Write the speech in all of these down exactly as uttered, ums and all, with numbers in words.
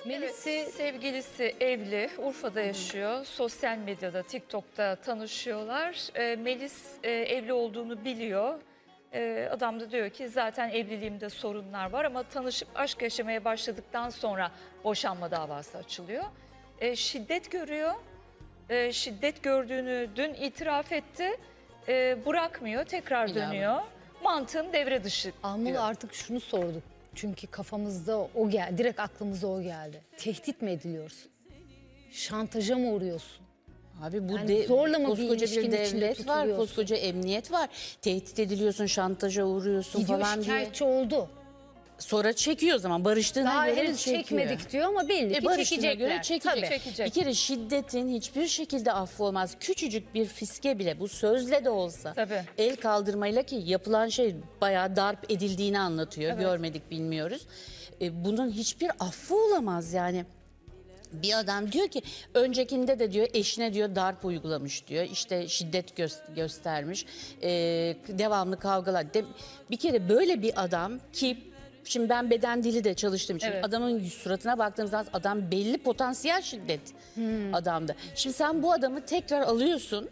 Melis'i Evet, sevgilisi evli, Urfa'da yaşıyor. Sosyal medyada, TikTok'ta tanışıyorlar. E, Melis e, evli olduğunu biliyor. E, adam da diyor ki zaten evliliğimde sorunlar var ama tanışıp aşk yaşamaya başladıktan sonra boşanma davası açılıyor. E, şiddet görüyor. E, şiddet gördüğünü dün itiraf etti. E, bırakmıyor, tekrar İlave. dönüyor. Mantığım devre dışı Almalı diyor. artık şunu sorduk. Çünkü kafamızda o geldi, direkt aklımıza o geldi. Tehdit mi ediliyorsun? Şantaja mı uğruyorsun? Abi bu Yani de, zorla mı bir koskoca ilişkinin bir içinde devlet var, tutuluyorsun? koskoca emniyet var. Tehdit ediliyorsun, şantaja uğruyorsun Gidiyor falan diye. şikayetçi oldu. Sonra çekiyor o zaman barıştığına Daha göre henüz çekiyor. çekmedik diyor ama belli E ki barıştığına çekecekler. göre çekecek. Tabii. Çekecek. Bir kere şiddetin hiçbir şekilde affı olmaz. Küçücük bir fiske bile, bu sözle de olsa, Tabii. el kaldırmayla, ki yapılan şey bayağı darp edildiğini anlatıyor. Evet. Görmedik, bilmiyoruz. E, bunun hiçbir affı olamaz yani. Bir adam diyor ki öncekinde de diyor eşine diyor darp uygulamış diyor. İşte şiddet gö- göstermiş. Ee, devamlı kavgalar. De- bir kere böyle bir adam ki şimdi ben beden dili de çalıştığım için Evet. adamın suratına baktığım zaman adam belli potansiyel şiddet adamda. Şimdi sen bu adamı tekrar alıyorsun.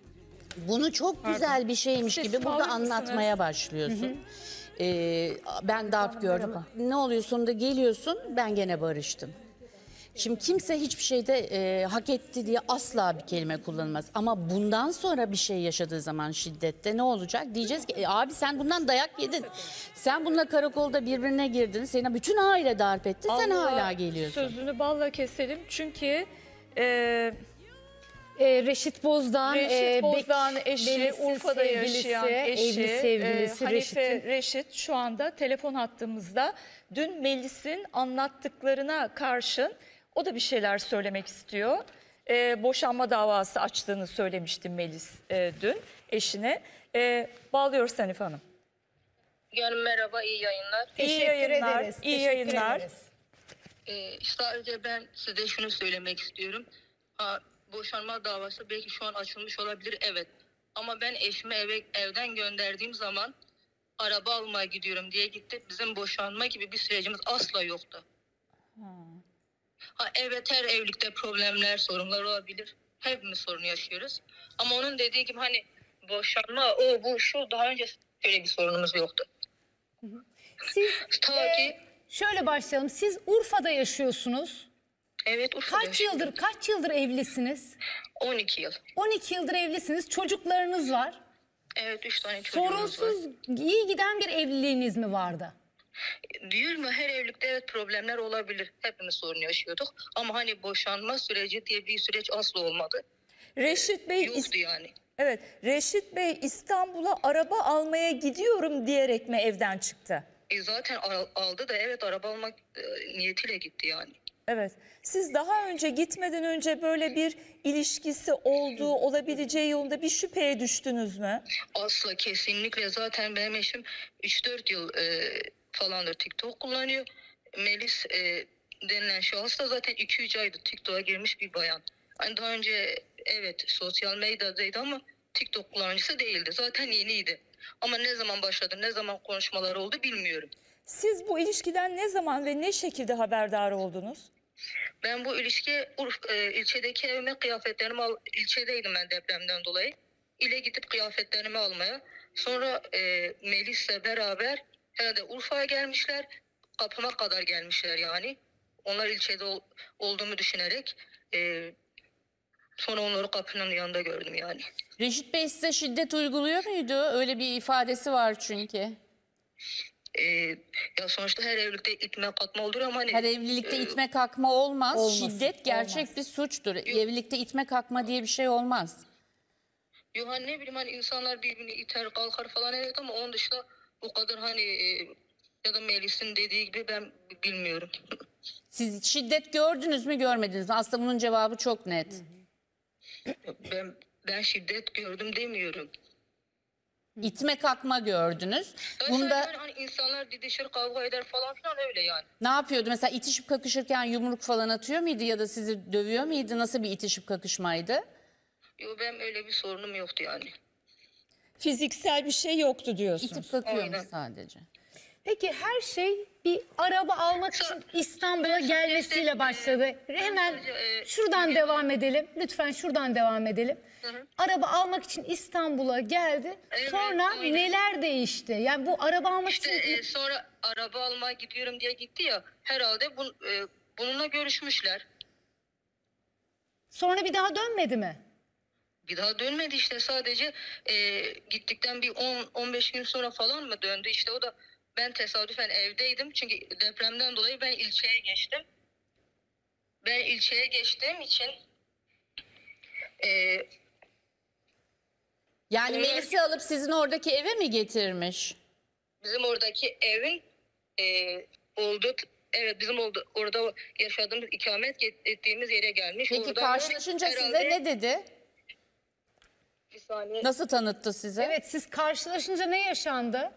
Bunu çok güzel bir şeymiş Siz gibi burada sağlık anlatmaya mısınız? başlıyorsun. Ee, ben darp gördüm. merhaba. Ne oluyor sonunda geliyorsun, ben gene barıştım. Şimdi kimse hiçbir şeyde e, hak etti diye asla bir kelime kullanılmaz. Ama bundan sonra bir şey yaşadığı zaman şiddette ne olacak? Diyeceğiz ki e, abi sen bundan dayak yedin. Sen bununla karakolda birbirine girdin. Seni bütün aile darp etti. Sen Allah hala geliyorsun. Sözünü balla keselim çünkü e, Ee, Reşit Bozdağ, Reşit e, Bozdağ'ın Bek- eşi, Melis'in Urfa'da sevgilisi, yaşayan eşi, evli sevgilisi e, Hanife Reşit'in. Reşit şu anda telefon hattımızda. Dün Melis'in anlattıklarına karşın o da bir şeyler söylemek istiyor. E, boşanma davası açtığını söylemişti Melis e, dün eşine. E, bağlıyoruz Hanife Hanım. Yani merhaba, iyi yayınlar. İyi Teşekkür yayınlar, ederiz, iyi teşekkür yayınlar. ederiz. Ee, sadece ben size şunu söylemek istiyorum. Ha, boşanma davası belki şu an açılmış olabilir, evet. Ama ben eşimi eve, evden gönderdiğim zaman araba almaya gidiyorum diye gitti. Bizim boşanma gibi bir sürecimiz asla yoktu. Ha, evet, her evlilikte problemler, sorunlar olabilir. Hepimiz sorun yaşıyoruz. Ama onun dediği gibi hani boşanma, o bu şu, daha önce öyle bir sorunumuz yoktu. Siz Ta e, ki şöyle başlayalım. Siz Urfa'da yaşıyorsunuz. evet, Urfa'da Kaç yaşıyorum. yıldır kaç yıldır evlisiniz? on iki yıl. on iki yıldır evlisiniz. Çocuklarınız var. Evet, üç tane çocuğumuz var. Sorunsuz iyi giden bir evliliğiniz mi vardı? Diyorum ya, her evlilikte evet problemler olabilir. Hepimiz sorun yaşıyorduk. Ama hani boşanma süreci diye bir süreç asla olmadı. Reşit Bey Yoktu yani. Evet, Reşit Bey İstanbul'a araba almaya gidiyorum diyerek mi evden çıktı? E zaten al- aldı da evet, araba almak e, niyetiyle gitti yani. Evet. Siz daha önce gitmeden önce böyle bir ilişkisi olduğu olabileceği yolunda bir şüpheye düştünüz mü? Asla, kesinlikle. Zaten benim eşim üç dört yıl e, falandır TikTok kullanıyor. Melis e, denilen şahıs da zaten iki üç aydır TikTok'a girmiş bir bayan. Hani daha önce evet sosyal medyadaydı ama TikTok kullanıcısı değildi. Zaten yeniydi. Ama ne zaman başladı, ne zaman konuşmalar oldu bilmiyorum. Siz bu ilişkiden ne zaman ve ne şekilde haberdar oldunuz? Ben bu ilişki Urf, e, ilçedeki evime kıyafetlerimi al, ilçedeydim ben depremden dolayı. İle gidip kıyafetlerimi almaya. Sonra e, Melis'le beraber herhalde Urfa'ya gelmişler. Kapıma kadar gelmişler yani. Onlar ilçede ol, olduğumu düşünerek e, sonra onları kapının yanında gördüm yani. Reşit Bey size şiddet uyguluyor muydu? Öyle bir ifadesi var çünkü. E, ya sonuçta her evlilikte itme katma olur ama hani Her evlilikte e, itme kakma olmaz. Olmasın, Şiddet gerçek olmaz. bir suçtur. Evlilikte itme kakma diye bir şey olmaz. Yo, hani ne bileyim, hani insanlar birbirini iter kalkar falan, evet, ama onun dışında o kadar hani e, ya da Melis'in dediği gibi ben bilmiyorum. Siz şiddet gördünüz mü, görmediniz mi? Aslında bunun cevabı çok net. ben ben şiddet gördüm demiyorum. İtme kakma gördünüz. Bunda Bunda hani insanlar didişir, kavga eder falan filan, öyle yani. ne yapıyordu? Mesela itişip kakışırken yumruk falan atıyor muydu ya da sizi dövüyor muydu? Nasıl bir itişip kakışmaydı? Yo, ben öyle bir sorunum yoktu yani. Fiziksel bir şey yoktu diyorsunuz. İtip kakıyormuş Aynen. sadece. Peki her şey bir bir araba almak için İstanbul'a gelmesiyle başladı. Hemen sadece, e, şuradan devam edelim. Lütfen şuradan devam edelim. hı. Araba almak için İstanbul'a geldi. Evet, Sonra aynen. neler değişti? Yani bu araba almak İşte için e, sonra araba almaya gidiyorum diye gitti ya. Herhalde bu, e, bununla görüşmüşler. sonra bir daha dönmedi mi? Bir daha dönmedi işte, sadece e, gittikten bir on on beş gün sonra falan mı döndü? İşte o da ben tesadüfen evdeydim. Çünkü depremden dolayı ben ilçeye geçtim. Ben ilçeye geçtiğim için e, Yani Onlar- Melis'i alıp sizin oradaki eve mi getirmiş? bizim oradaki evin e, olduğu, evet bizim oldu, orada yaşadığımız, ikamet ettiğimiz yere gelmiş. Peki Orada karşılaşınca herhalde- size ne dedi? Bir saniye. Nasıl tanıttı size? Evet, siz karşılaşınca ne yaşandı?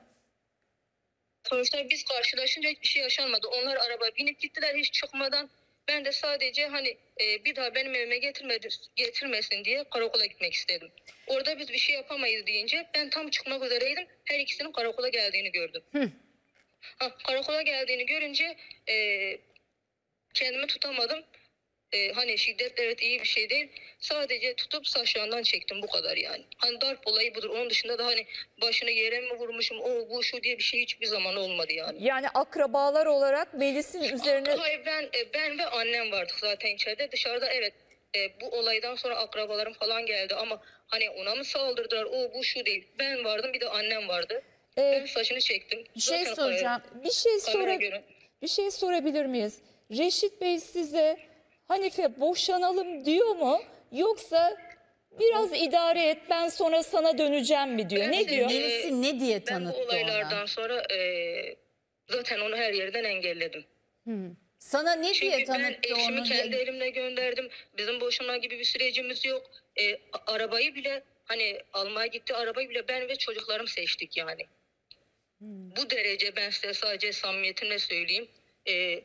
Sonuçta biz karşılaşınca hiçbir şey yaşanmadı. Onlar araba binip gittiler hiç çıkmadan. Ben de sadece hani e, bir daha benim evime getirmedi, getirmesin diye karakola gitmek istedim. Orada biz bir şey yapamayız deyince ben tam çıkmak üzereydim. Her ikisinin karakola geldiğini gördüm. Ha, karakola geldiğini görünce e, kendimi tutamadım. E, hani şiddet evet iyi bir şey değil. Sadece tutup saçlarından çektim, bu kadar yani. Hani darp olayı budur. Onun dışında da hani başını yere mi vurmuşum, o bu şu diye bir şey hiçbir zaman olmadı yani. Yani akrabalar olarak Melis'in üzerine... Hayır, ben e, ben ve annem vardık zaten içeride. Dışarıda evet e, bu olaydan sonra akrabalarım falan geldi ama hani ona mı saldırdılar, o bu şu değil. Ben vardım, bir de annem vardı. Ee, Ben saçını çektim. Bir şey Zaten soracağım. Bir şey kamera sora, göre. bir şey sorabilir miyiz? Reşit Bey size Hanife boşanalım diyor mu? Yoksa biraz idare et, ben sonra sana döneceğim mi diyor? Ben Ne de- diyor? Ee, Melis'i ne diye Ben bu tanıttı olaylardan ona? sonra e, zaten onu her yerden engelledim. Sana ne Çünkü diye ben tanıttı eşimi onu? kendi elimle gönderdim. Bizim boşanma gibi bir sürecimiz yok. E, a- arabayı bile hani almaya gitti, arabayı bile ben ve çocuklarım seçtik yani. Bu derece ben size sadece samimiyetimle söyleyeyim. E,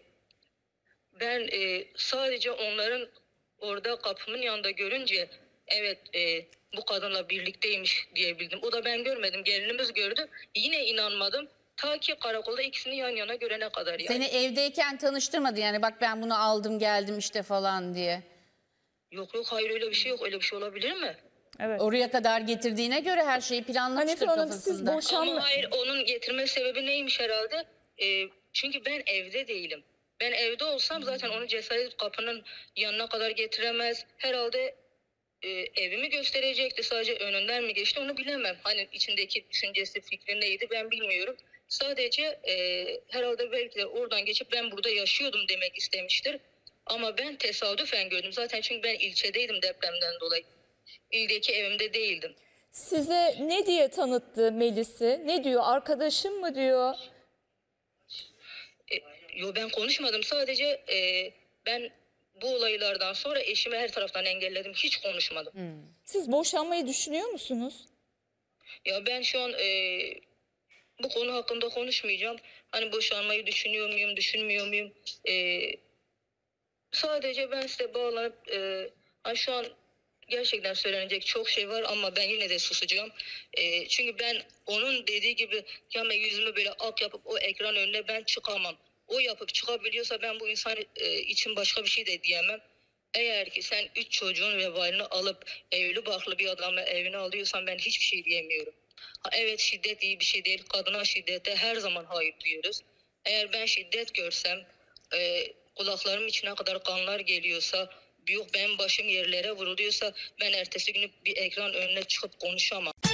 ben e, sadece onların orada kapımın yanında görünce evet e, bu kadınla birlikteymiş diyebildim. O da ben görmedim. Gelinimiz gördü. Yine inanmadım. Ta ki karakolda ikisini yan yana görene kadar yani. Seni evdeyken tanıştırmadı yani, bak ben bunu aldım geldim işte falan diye. Yok yok, hayır, öyle bir şey yok. Öyle bir şey olabilir mi? Evet. Oraya kadar getirdiğine göre her şeyi planlamıştır Hanife Hanım, siz kafasında. boşanma... Ama hayır, onun getirme sebebi neymiş herhalde? Ee, çünkü ben evde değilim. Ben evde olsam zaten onu cesaret kapının yanına kadar getiremez. Herhalde e, evimi gösterecekti. Sadece önünden mi geçti onu bilemem. Hani içindeki düşüncesi, fikri neydi ben bilmiyorum. Sadece e, herhalde belki de oradan geçip ben burada yaşıyordum demek istemiştir. Ama ben tesadüfen gördüm. Zaten çünkü ben ilçedeydim depremden dolayı. İldeki evimde değildim. Size ne diye tanıttı Melis'i? Ne diyor? Arkadaşım mı diyor? E, yo, ben konuşmadım. Sadece e, ben bu olaylardan sonra eşimi her taraftan engelledim. Hiç konuşmadım. Siz boşanmayı düşünüyor musunuz? Ya ben şu an e, bu konu hakkında konuşmayacağım. Hani boşanmayı düşünüyor muyum, düşünmüyor muyum? E, sadece ben size bağlanıp e, hani şu an gerçekten söylenecek çok şey var ama ben yine de susacağım. E, çünkü ben onun dediği gibi ya ben yüzümü böyle ak yapıp o ekran önüne ben çıkamam. O yapıp çıkabiliyorsa ben bu insan e, için başka bir şey de diyemem. Eğer ki sen üç çocuğun vebalini alıp evli barklı bir adamla evine alıyorsan ben hiçbir şey diyemiyorum. Ha, evet, şiddet iyi bir şey değil. Kadına şiddete her zaman hayır diyoruz. Eğer ben şiddet görsem e, kulaklarım içine kadar kanlar geliyorsa, yok benim başım yerlere vuruluyorsa ben ertesi günü bir ekran önüne çıkıp konuşamam.